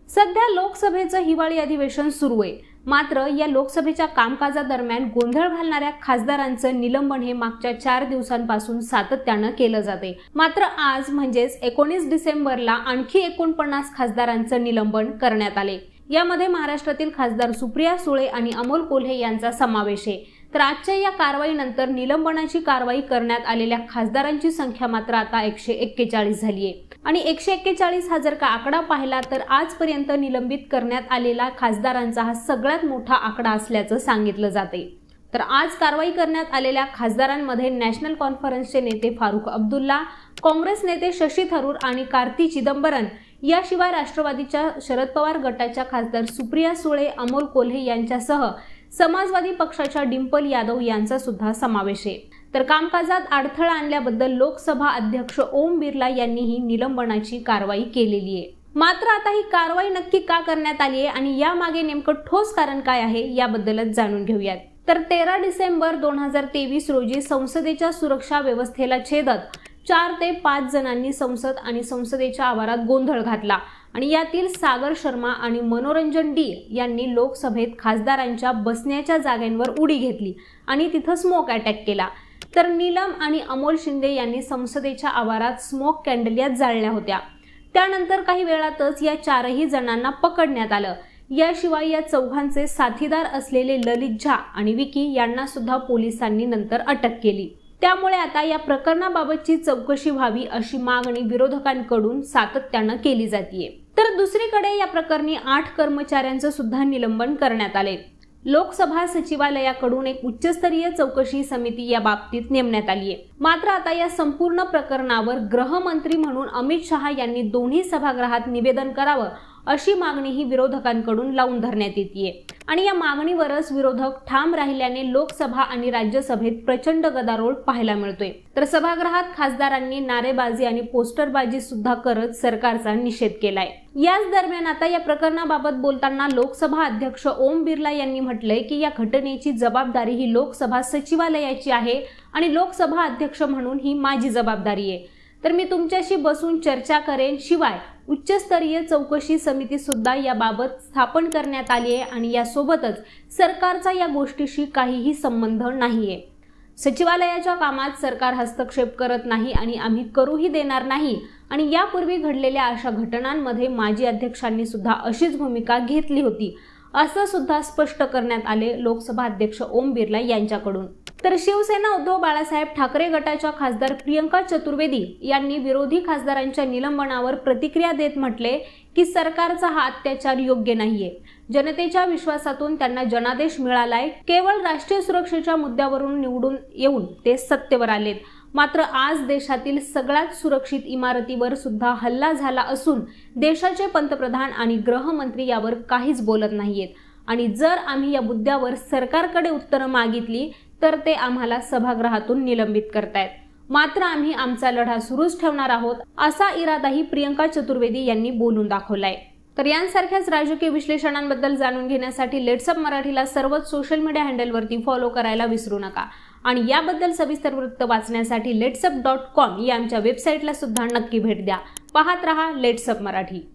सध्या लोकसभेचं हिवाळी अधिवेशन सुरू आहे। मात्र या लोकसभेच्या कामकाजादरम्यान गोंधळ घालणाऱ्या खासदारांचं निलंबन हे मागच्या 4 दिवसांपासून सातत्यानं केलं जाते। मात्र आज म्हणजेच 19 डिसेंबरला आणखी 49 खासदारांचं निलंबन करण्यात आले। यामध्ये महाराष्ट्रातील खासदार सुप्रिया सुळे आणि अमोल कोल्हे यांचा समावेश आहे। तर आजच्या या कारवाईनंतर निलंबनाची कारवाई करण्यात आलेल्या खासदारांची संख्या मात्र आता 141 झाली आहे। आणि 141 हा जर का आकडा पाहिला तर आजपर्यंत निलंबित करण्यात आलेला खासदारांचा हा सगळ्यात मोठा आकडा असल्याचं सांगितलं जाते। तर आज कारवाई करण्यात आलेल्या खासदारांमध्ये नॅशनल कॉन्फरन्सचे नेते फारुख अब्दुल्ला, काँग्रेस नेते शशी थरूर आणि कार्ती चिदंबरम, याशिवाय राष्ट्रवादीच्या शरद पवार गटाच्या खासदार सुप्रिया सुळे, अमोल कोल्हे यांच्यासह समाजवादी पक्षाच्या डिंपल यादव यांचा सुद्धा समावेश आहे। तर कामकाजात अडथळा आणल्याबद्दल लोकसभा अध्यक्ष ओम बिर्ला यांनीही निलंबनाची कारवाई केलेली आहे। मात्र आता ही कारवाई नक्की का करण्यात आली आहे आणि यामागे नेमकं ठोस कारण काय आहे याबद्दलच जाणून घेऊयात। तर 13 डिसेंबर 2023 रोजी संसदेच्या सुरक्षा व्यवस्थेला छेदत 4 ते 5 जणांनी संसद आणि संसदेच्या आवारात गोंधळ घातला आणि यातील सागर शर्मा आणि मनोरंजन डी यांनी लोकसभेत खासदारांच्या बसण्याच्या जागांवर उडी घेतली आणि तिथं स्मोक अटॅक केला। तर नीलम आणि अमोल शिंदे यांनी संसदेच्या आवारात स्मोक कॅन्डलिया जाळल्या होत्या। त्यानंतर काही वेळातच या 4ही जणांना पकडण्यात आलं। याशिवाय या चौघांचे साथीदार असलेले ललित झा आणि विकी यांना सुद्धा पोलिसांनी नंतर अटक केली। त्यामुळे आता या प्रकरणाबाबतची चौकशी व्हावी अशी मागणी विरोधकांकडून सातत्यानं केली जाते। तर दुसरीकडे या प्रकरणी 8 कर्मचाऱ्यांचं सुद्धा निलंबन करण्यात आले। लोकसभा सचिवालयाकडून एक उच्चस्तरीय चौकशी समिती या बाबतीत नेमण्यात आली आहे। मात्र आता या संपूर्ण प्रकरणावर गृहमंत्री म्हणून अमित शहा यांनी दोन्ही सभागृहात निवेदन करावं अशी मागणीही विरोधकांकडून लावून धरण्यात येते आणि या मागणीवरच विरोधक ठाम राहिल्याने लोकसभा आणि राज्यसभेत प्रचंड गदारोळ पाहायला मिळतोय। तर सभागृहात खासदारांनी नारेबाजी आणि पोस्टरबाजी सुद्धा करत सरकारचा निषेध केलाय। याच दरम्यान आता या प्रकरणाबाबत बोलताना लोकसभा अध्यक्ष ओम बिर्ला यांनी म्हटलंय की या घटनेची जबाबदारी ही लोकसभा सचिवालयाची आहे आणि लोकसभा अध्यक्ष म्हणून ही माझी जबाबदारी आहे। तर मी तुमच्याशी बसून चर्चा करेन। शिवाय उच्चस्तरीय चौकशी समिती सुद्धा याबाबत स्थापन करण्यात आली आहे आणि यासोबतच सरकारचा या गोष्टीशी काहीही संबंध नाहीये। सचिवालयाच्या कामात सरकार हस्तक्षेप करत नाही आणि आम्ही करूही देणार नाही आणि यापूर्वी घडलेल्या अशा घटनांमध्ये माजी अध्यक्षांनी सुद्धा अशीच भूमिका घेतली होती असं सुद्धा स्पष्ट करण्यात आले लोकसभा अध्यक्ष ओम बिर्ला यांच्याकडून। तर शिवसेना उद्धव बाळासाहेब ठाकरे गटाच्या खासदार प्रियंका चतुर्वेदी यांनी विरोधी खासदारांच्या निलंबनावर प्रतिक्रिया देत म्हटले की सरकारचा हा अत्याचार योग्य नाहीये। जनतेच्या विश्वासातून त्यांना जनादेश मिळालाय। केवळ राष्ट्रीय सुरक्षेच्या मुद्द्यावरून निवडून येऊन ते सत्तेवर आलेत। मात्र आज देशातील सगळ्यात सुरक्षित इमारतीवर सुद्धा हल्ला झाला असून देशाचे पंतप्रधान आणि गृहमंत्री यावर काहीच बोलत नाहीयेत आणि जर आम्ही या मुद्द्यावर सरकारकडे उत्तरं मागितली तर ते आम्हाला सभागृहातून निलंबित करतायत। मात्र आम्ही आमचा लढा सुरूच ठेवणार आहोत असा इरादाही प्रियंका चतुर्वेदी यांनी बोलून दाखवलाय। तर यांसारख्याच राजकीय विश्लेषणांबद्दल जाणून घेण्यासाठी लेट्सअप मराठीला सर्वच सोशल मीडिया हँडलवरती फॉलो करायला विसरू नका आणि याबद्दल सविस्तर वृत्त वाचण्यासाठी letsup.com या आमच्या वेबसाईटला सुद्धा नक्की भेट द्या। पाहत रहा लेट्सअप मराठी।